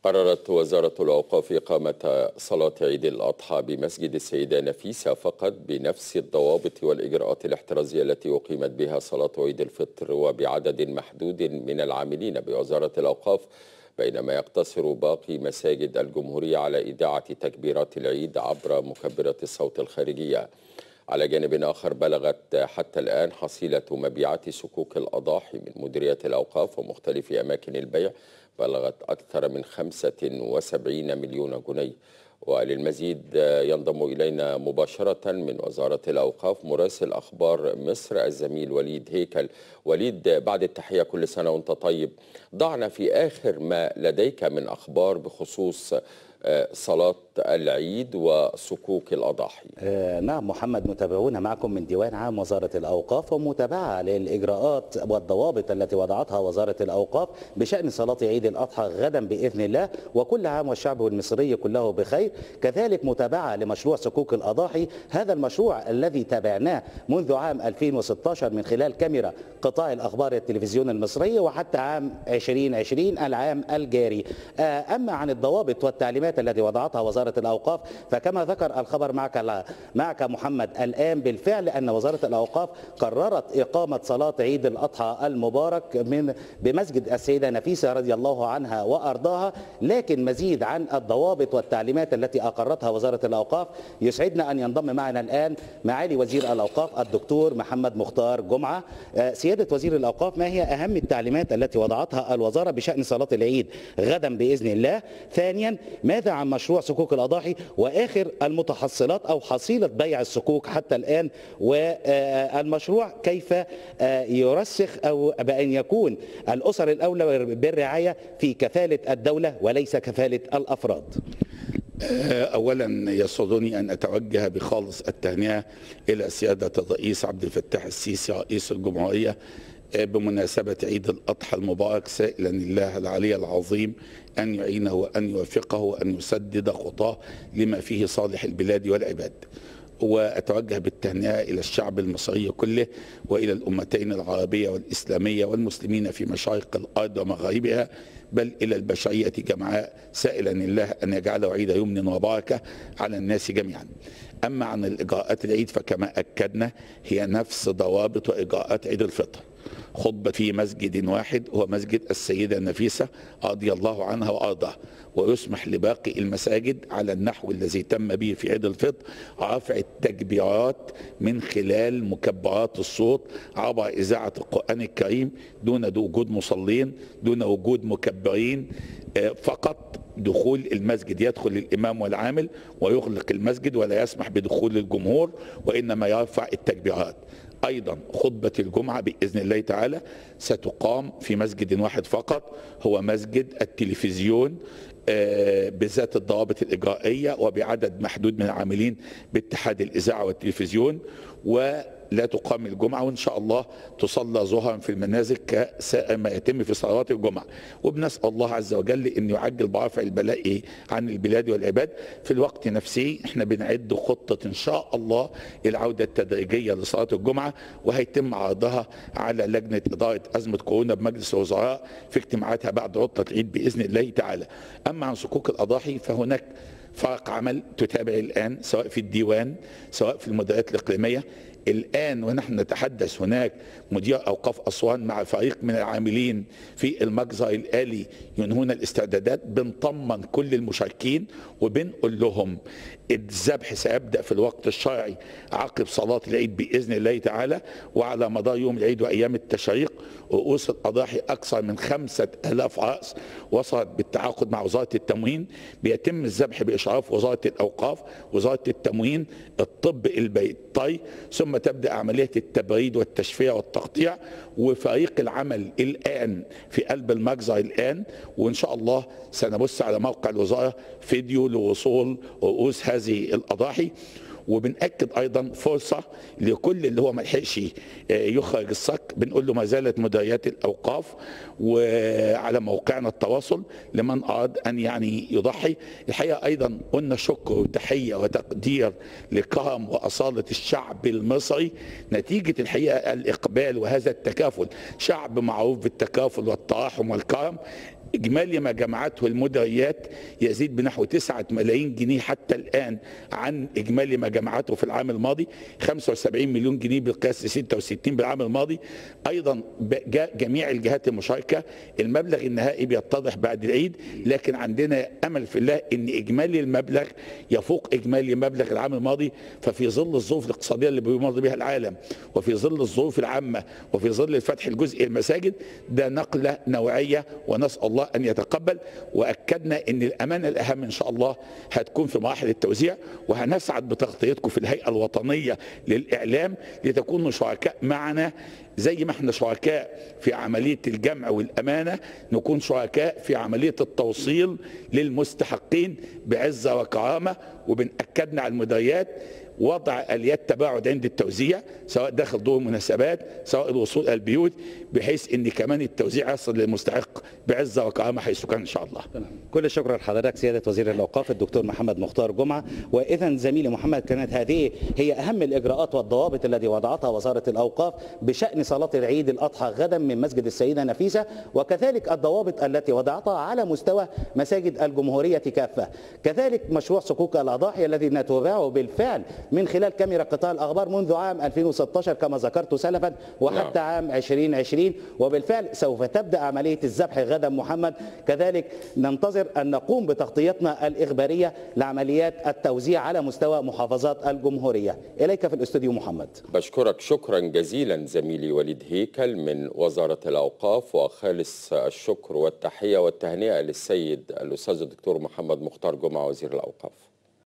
قررت وزارة الأوقاف إقامة صلاة عيد الأضحى بمسجد السيدة نفيسة فقط بنفس الضوابط والإجراءات الاحترازية التي أقيمت بها صلاة عيد الفطر وبعدد محدود من العاملين بوزارة الأوقاف، بينما يقتصر باقي مساجد الجمهورية على إذاعة تكبيرات العيد عبر مكبرات الصوت الخارجية. على جانب آخر، بلغت حتى الآن حصيلة مبيعات صكوك الأضاحي من مديرية الأوقاف ومختلف أماكن البيع بلغت أكثر من 75 مليون جنيه. وللمزيد ينضم إلينا مباشرة من وزارة الأوقاف مراسل أخبار مصر الزميل وليد هيكل. وليد، بعد التحية كل سنة وأنت طيب. ضعنا في آخر ما لديك من أخبار بخصوص صلاة العيد وصكوك الأضاحي. نعم محمد، متابعون معكم من ديوان عام وزارة الأوقاف ومتابعة للإجراءات والضوابط التي وضعتها وزارة الأوقاف بشأن صلاة عيد الأضحى غدا بإذن الله، وكل عام والشعب المصري كله بخير. كذلك متابعة لمشروع صكوك الأضاحي، هذا المشروع الذي تابعناه منذ عام 2016 من خلال كاميرا قطاع الأخبار التلفزيون المصري وحتى عام 2020 العام الجاري. أما عن الضوابط والتعليمات التي وضعتها وزارة الأوقاف، فكما ذكر الخبر معك محمد الآن، بالفعل أن وزارة الأوقاف قررت إقامة صلاة عيد الأضحى المبارك بمسجد السيدة نفيسة رضي الله عنها وأرضاها. لكن مزيد عن الضوابط والتعليمات التي أقرتها وزارة الأوقاف، يسعدنا أن ينضم معنا الآن معالي وزير الأوقاف الدكتور محمد مختار جمعة. سيادة وزير الأوقاف، ما هي أهم التعليمات التي وضعتها الوزارة بشأن صلاة العيد غدا بإذن الله؟ ثانيا، ماذا عن مشروع صكوك الأضاحي وآخر المتحصلات أو حصيلة بيع الصكوك حتى الآن، والمشروع كيف يرسخ أو بأن يكون الأسر الأولى بالرعاية في كفالة الدولة وليس كفالة الأفراد؟ أولا يسعدني أن أتوجه بخالص التهنئة إلى سيادة الرئيس عبد الفتاح السيسي رئيس الجمهورية بمناسبة عيد الأضحى المبارك، سائلا الله العلي العظيم أن يعينه وأن يوفقه وأن يسدد خطاه لما فيه صالح البلاد والعباد. وأتوجه بالتهنئة إلى الشعب المصري كله وإلى الأمتين العربية والإسلامية والمسلمين في مشارق الأرض ومغاربها، بل إلى البشرية جمعاء، سائلا الله أن يجعله عيد يمن وبركة على الناس جميعا. أما عن الإجراءات العيد فكما أكدنا هي نفس ضوابط وإجراءات عيد الفطر. خطبة في مسجد واحد هو مسجد السيدة نفيسة رضي الله عنها وأرضاها، ويسمح لباقي المساجد على النحو الذي تم به في عيد الفطر رفع التكبيرات من خلال مكبرات الصوت عبر إذاعة القرآن الكريم دون وجود مصلين، دون وجود مكبرين، فقط دخول المسجد يدخل الإمام والعامل ويغلق المسجد ولا يسمح بدخول الجمهور، وإنما يرفع التكبيرات. أيضا خطبة الجمعة بإذن الله تعالى ستقام في مسجد واحد فقط هو مسجد التلفزيون، بذات الضوابط الإجرائية وبعدد محدود من العاملين باتحاد الإذاعة والتلفزيون، ولا تقام الجمعة، وإن شاء الله تصلى ظهرا في المنازل كسائر ما يتم في صلوات الجمعة. وبنسأل الله عز وجل أن يعجل برفع البلاء عن البلاد والعباد. في الوقت نفسه احنا بنعد خطة إن شاء الله العودة التدريجية لصلاة الجمعة، وهيتم عرضها على لجنة إدارة أزمة كورونا بمجلس الوزراء في اجتماعاتها بعد عطلة العيد بإذن الله تعالى. أما عن صكوك الأضاحي فهناك فرق عمل تتابع الآن سواء في الديوان سواء في المديريات الإقليمية. الآن ونحن نتحدث هناك مدير أوقاف أسوان مع فريق من العاملين في المجزر الآلي ينهون الاستعدادات. بنطمن كل المشاركين وبنقول لهم الذبح سيبدأ في الوقت الشرعي عقب صلاة العيد بإذن الله تعالى، وعلى مدار يوم العيد وأيام التشريق رؤوس الأضاحي أكثر من 5000 رأس وصلت بالتعاقد مع وزارة التموين. بيتم الذبح بإشراف وزارة الأوقاف، وزارة التموين، الطب البيطري، ثم تبدأ عملية التبريد والتشفية والتقطيع، وفريق العمل الآن في قلب المجزر الآن، وإن شاء الله سنبث على موقع الوزارة فيديو لوصول رؤوس هذه الأضاحي. وبنأكد أيضا فرصة لكل اللي هو ما لحقش يخرج الصك، بنقول له ما زالت مديريات الأوقاف وعلى موقعنا التواصل لمن أراد أن يضحي. الحقيقة أيضا قلنا شكر وتحية وتقدير لكرم وأصالة الشعب المصري نتيجة الحقيقة الإقبال وهذا التكافل. شعب معروف بالتكافل والتراحم والكرم، إجمالي ما جمعته المديريات يزيد بنحو 9 ملايين جنيه حتى الآن عن إجمالي ما جمعته في العام الماضي، 75 مليون جنيه بالقياس 66 بالعام الماضي. أيضا جميع الجهات المشاركة المبلغ النهائي بيتضح بعد العيد، لكن عندنا أمل في الله أن إجمالي المبلغ يفوق إجمالي مبلغ العام الماضي. ففي ظل الظروف الاقتصادية اللي بيمر بها العالم، وفي ظل الظروف العامة، وفي ظل الفتح الجزئي المساجد، ده نقلة نوعية ونسأل الله أن يتقبل. وأكدنا أن الأمانة الأهم إن شاء الله هتكون في مراحل التوزيع، وهنسعد بتغطيتكم في الهيئة الوطنية للإعلام لتكونوا شركاء معنا زي ما احنا شركاء في عملية الجمع والأمانة، نكون شركاء في عملية التوصيل للمستحقين بعزة وكرامة. وبنأكدنا على المديريات وضع آليات تباعد عند التوزيع، سواء داخل دور المناسبات سواء الوصول إلى البيوت، بحيث ان كمان التوزيع يصل للمستحق بعزة وكرامة حيث كان ان شاء الله. كل الشكر لحضرتك سيادة وزير الأوقاف الدكتور محمد مختار جمعة. وإذا زميلي محمد، كانت هذه هي أهم الإجراءات والضوابط التي وضعتها وزارة الأوقاف بشأن صلاة العيد الأضحى غدا من مسجد السيدة نفيسة، وكذلك الضوابط التي وضعتها على مستوى مساجد الجمهورية كافة. كذلك مشروع صكوك الأضاحي الذي نتابعه بالفعل من خلال كاميرا قطاع الأخبار منذ عام 2016 كما ذكرت سلفا وحتى عام 2020، وبالفعل سوف تبدأ عملية الذبح غدا محمد. كذلك ننتظر أن نقوم بتغطيتنا الإخبارية لعمليات التوزيع على مستوى محافظات الجمهورية. إليك في الاستوديو محمد. بشكرك شكرا جزيلا زميلي وليد هيكل من وزارة الأوقاف، وخالص الشكر والتحية والتهنئة للسيد الأستاذ الدكتور محمد مختار جمعة وزير الأوقاف.